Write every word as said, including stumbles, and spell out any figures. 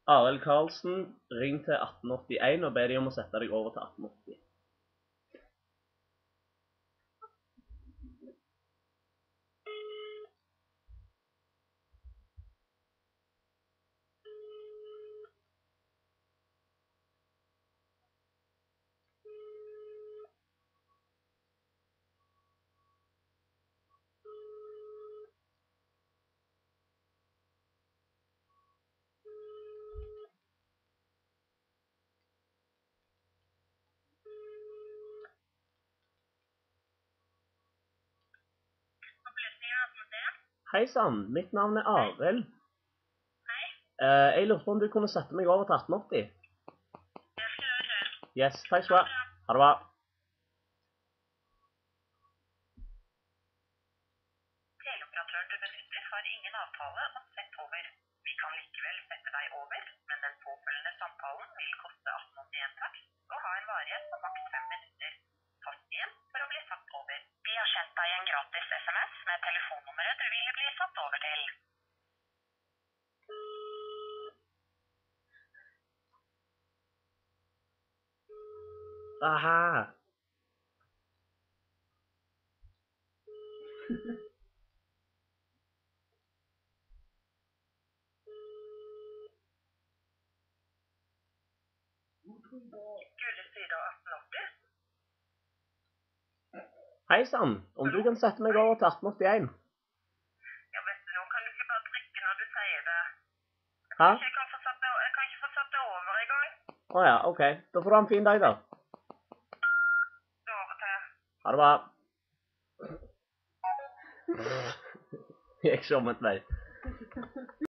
Arild Karlsen, ring til atten åttien og be de om å sette deg over til atten åtti. Hei sann, mitt navn er Arild. Hei. Eh, jeg lurte på om du kunne sette meg over til atten åtti. Det skal jeg gjøre. Yes, takk skal du ha. Ha det bra. Teleoperatøren du benytter har ingen avtale om sett over. Vi kan likevel sette deg over, men den påfølgende samtalen vil koste atten åttien takk og ha en varighet på maks fem minutter. Tast igjen for å bli satt over. Vi har sendt deg en gratis sms med telefonnummeret du ville bli satt over til. Aha. Gule side av atten åtti. Hei sann, om du kan sette meg over til atten åttien. Ja, vet du, nå kan du ikke bare trykke når du sier det. Hæ? Jeg kan, få satt det, jeg kan ikke få satt det over i gang. Åja, ok. Da får du ha en fin dag da. Så over til. Ha det bra. Jeg gikk ikke om et vei.